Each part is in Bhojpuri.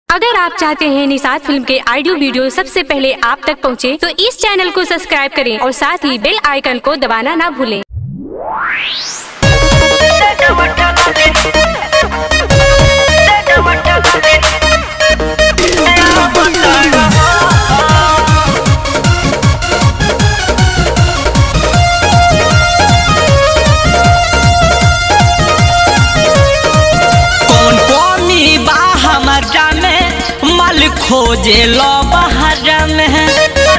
अगर आप चाहते हैं निषाद फिल्म के ऑडियो वीडियो सबसे पहले आप तक पहुंचे, तो इस चैनल को सब्सक्राइब करें और साथ ही बेल आइकन को दबाना ना भूलें। खोजे लो बाहर में,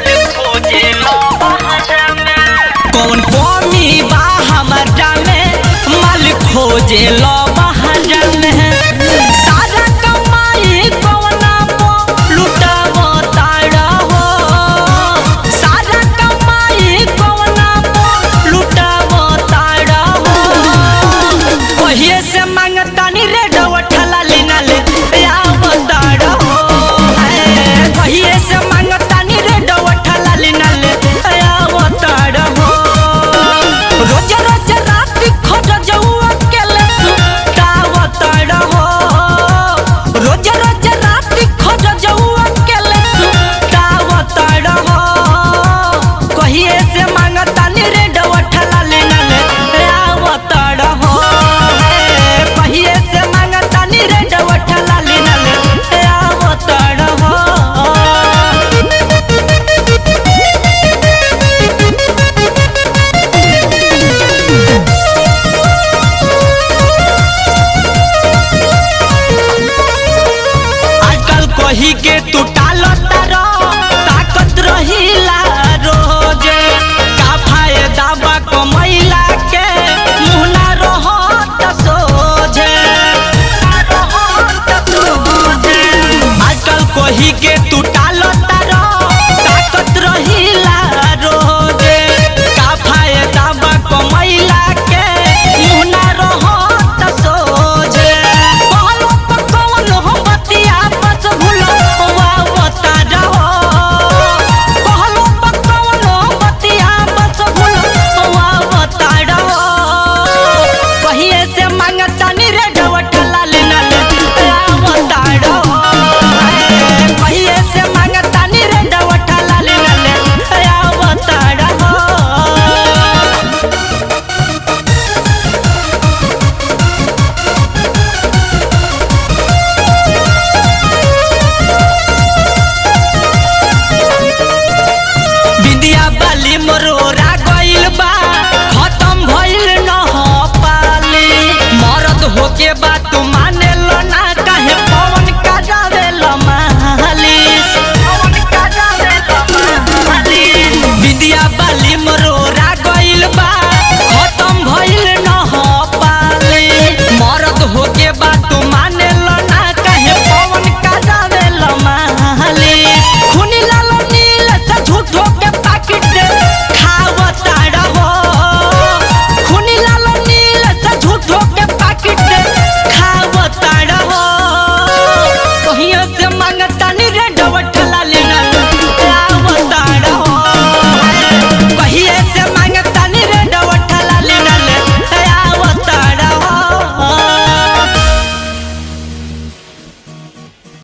कौन कौमी बा हमारा में, माल खोजे लो बाहर में। सारा कमाई कौना मो लुटावो ताड़ा हो, सारा कमाई कौना मो लुटावो ताड़ा हो। वही से मांगता नी रे डवठला लेना ले आवो ताड़ा हो, वही से मांगता नी रे डवठला लेना ले आवो ताड़ा हो। रोज रोज रात खोज जाऊ अकेले सुतावो ताड़ा हो, रोज रोज रात खोज जाऊ अकेले सुतावो ताड़ा हो। वही से मांगता नी रे डवठला लेना ले आवो ताड़ा हो, वही से मांगता नी रे डवठला लेना ले आवो ताड़ा हो। आजकल कही के तू टालो तारो ताकत रहीला रोज, का फायदा बा कमैला के मुहना रहत सोझे। आजकल कही के तू